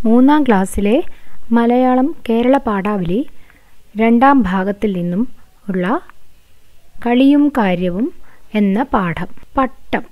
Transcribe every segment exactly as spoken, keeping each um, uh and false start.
മൂന്നാം ക്ലാസ്സിലെ മലയാളം കേരള പാഠാവലി രണ്ടാം ഭാഗത്തിൽ നിന്നും ഉള്ള കളിയും കാര്യവും എന്ന പാഠം. പട്ടം.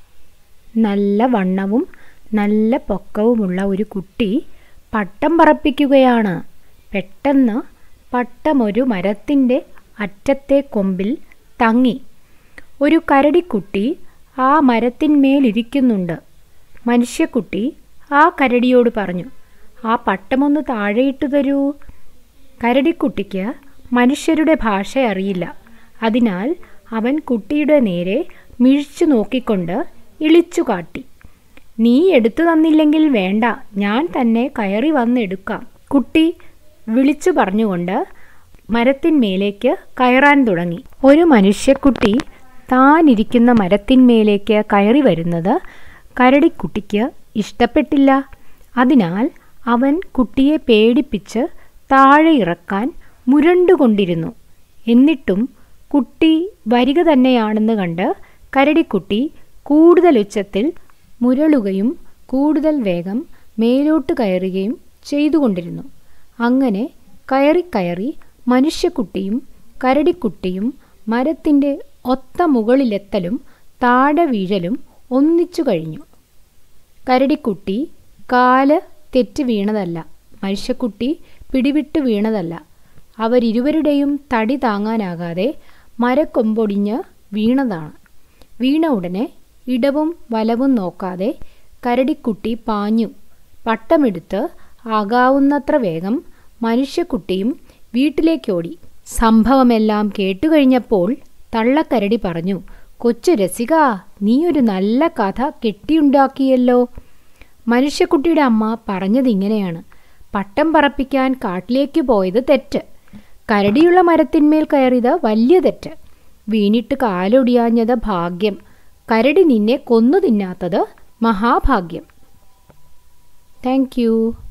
നല്ല വണ്ണവും നല്ല പൊക്കവുമുള്ള ഒരു കുട്ടി പട്ടം പറപ്പിക്കുകയാണ്. പെട്ടെന്ന് പട്ടമൊരു മരത്തിൻ്റെ അറ്റത്തെ കൊമ്പിൽ തങ്ങി. ഒരു കരടിക്കുട്ടി ആ മരത്തിന്മേലിരിക്കുന്നുണ്ട്. മനുഷ്യക്കുട്ടി ആ കരടിയോട് പറഞ്ഞു, "ആ പട്ടമൊന്ന് താഴെയിട്ടു തരൂ." കരടിക്കുട്ടിക്ക് മനുഷ്യരുടെ ഭാഷ അറിയില്ല. അതിനാൽ അവൻ കുട്ടിയുടെ നേരെ മിഴിച്ചു നോക്കിക്കൊണ്ട് ഇളിച്ചു കാട്ടി. "നീ എടുത്തു തന്നില്ലെങ്കിൽ വേണ്ട, ഞാൻ തന്നെ കയറി വന്നെടുക്കാം." കുട്ടി വിളിച്ചു പറഞ്ഞുകൊണ്ട് മരത്തിന്മേലേക്ക് കയറാൻ തുടങ്ങി. ഒരു മനുഷ്യക്കുട്ടി താനിരിക്കുന്ന മരത്തിന്മേലേക്ക് കയറി വരുന്നത് കരടിക്കുട്ടിക്ക് ഇഷ്ടപ്പെട്ടില്ല. അതിനാൽ അവൻ കുട്ടിയെ പേടിപ്പിച്ച് താഴെ ഇറക്കാൻ മുരണ്ടുകൊണ്ടിരുന്നു. എന്നിട്ടും കുട്ടി വരിക തന്നെയാണെന്ന് കണ്ട് കരടിക്കുട്ടി കൂടുതൽ ഉച്ചത്തിൽ മുരളുകയും കൂടുതൽ വേഗം മേലോട്ട് കയറുകയും ചെയ്തുകൊണ്ടിരുന്നു. അങ്ങനെ കയറി കയറി മനുഷ്യക്കുട്ടിയും കരടിക്കുട്ടിയും മരത്തിൻ്റെ ഒത്ത മുകളിലെത്തലും താഴെ വീഴലും ഒന്നിച്ചു കഴിഞ്ഞു. കരടിക്കുട്ടി കാല് തെറ്റി വീണതല്ല, മനുഷ്യക്കുട്ടി പിടിവിട്ട് വീണതല്ല. അവരിരുവരുടെയും തടി താങ്ങാനാകാതെ മരക്കൊമ്പൊടിഞ്ഞ് വീണതാണ്. വീണ ഉടനെ ഇടവും വലവും നോക്കാതെ കരടിക്കുട്ടി പാഞ്ഞു. പട്ടമെടുത്ത് ആകാവുന്നത്ര വേഗം മനുഷ്യക്കുട്ടിയും വീട്ടിലേക്കോടി. സംഭവമെല്ലാം കേട്ടുകഴിഞ്ഞപ്പോൾ തള്ളക്കരടി പറഞ്ഞു, "കൊച്ചു രസിക, നീ ഒരു നല്ല കഥ കെട്ടിയുണ്ടാക്കിയല്ലോ." മനുഷ്യക്കുട്ടിയുടെ അമ്മ പറഞ്ഞതിങ്ങനെയാണ്: പട്ടം പറപ്പിക്കാൻ കാട്ടിലേക്ക് പോയത് തെറ്റ്, കരടിയുള്ള മരത്തിന്മേൽ കയറിയത് വലിയ തെറ്റ്, വീണിട്ട് കാലൊടിയാഞ്ഞത് ഭാഗ്യം, കരടി നിന്നെ കൊന്നു തിന്നാത്തത് മഹാഭാഗ്യം. Thank U.